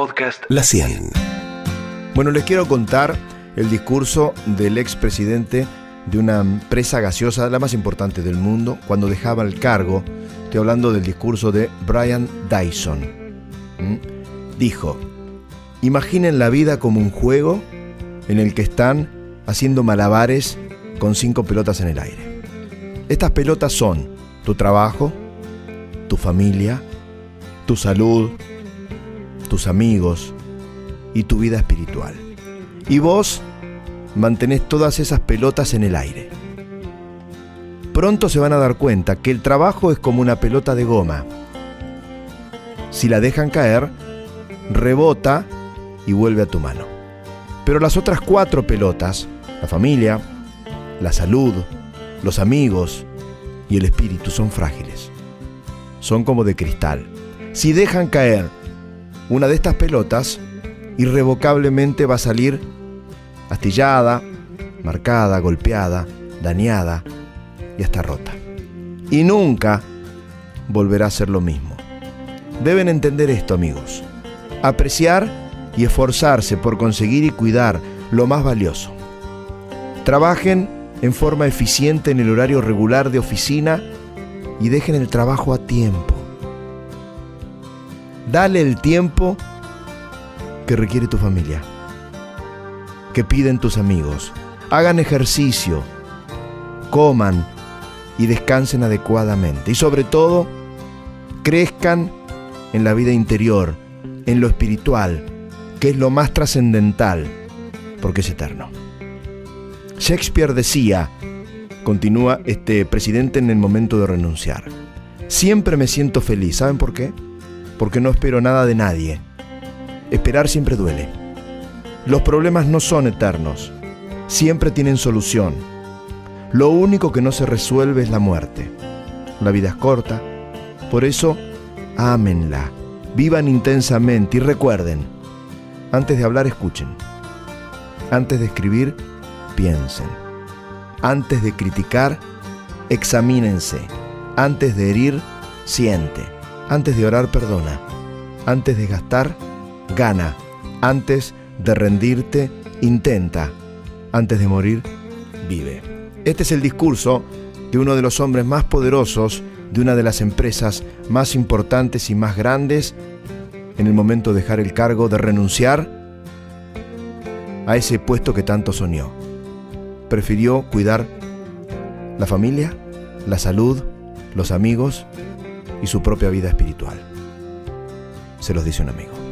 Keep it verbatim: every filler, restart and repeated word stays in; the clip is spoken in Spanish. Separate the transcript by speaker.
Speaker 1: podcast La cien.
Speaker 2: Bueno, les quiero contar el discurso del expresidente de una empresa gaseosa, la más importante del mundo, cuando dejaba el cargo. Estoy hablando del discurso de Brian Dyson. ¿Mm? Dijo: imaginen la vida como un juego en el que están haciendo malabares con cinco pelotas en el aire. Estas pelotas son tu trabajo, tu familia, tu salud, tus amigos y tu vida espiritual. Y vos mantenés todas esas pelotas en el aire. Pronto se van a dar cuenta que el trabajo es como una pelota de goma. Si la dejan caer, rebota y vuelve a tu mano. Pero las otras cuatro pelotas, la familia, la salud, los amigos y el espíritu, son frágiles. Son como de cristal. Si dejan caer una de estas pelotas, irrevocablemente va a salir astillada, marcada, golpeada, dañada y hasta rota. Y nunca volverá a ser lo mismo. Deben entender esto, amigos. Apreciar y esforzarse por conseguir y cuidar lo más valioso. Trabajen en forma eficiente en el horario regular de oficina y dejen el trabajo a tiempo. Dale el tiempo que requiere tu familia, que piden tus amigos. Hagan ejercicio, coman y descansen adecuadamente. Y sobre todo, crezcan en la vida interior, en lo espiritual, que es lo más trascendental, porque es eterno. Shakespeare decía, continúa este presidente en el momento de renunciar: siempre me siento feliz. ¿Saben por qué? Porque no espero nada de nadie. Esperar siempre duele. Los problemas no son eternos, siempre tienen solución. Lo único que no se resuelve es la muerte. La vida es corta, por eso ámenla, vivan intensamente y recuerden: antes de hablar, escuchen. Antes de escribir, piensen. Antes de criticar, examínense. Antes de herir, siente. Antes de orar, perdona. Antes de gastar, gana. Antes de rendirte, intenta. Antes de morir, vive. Este es el discurso de uno de los hombres más poderosos de una de las empresas más importantes y más grandes en el momento de dejar el cargo, de renunciar a ese puesto que tanto soñó. Prefirió cuidar la familia, la salud, los amigos y su propia vida espiritual. Se los dice un amigo.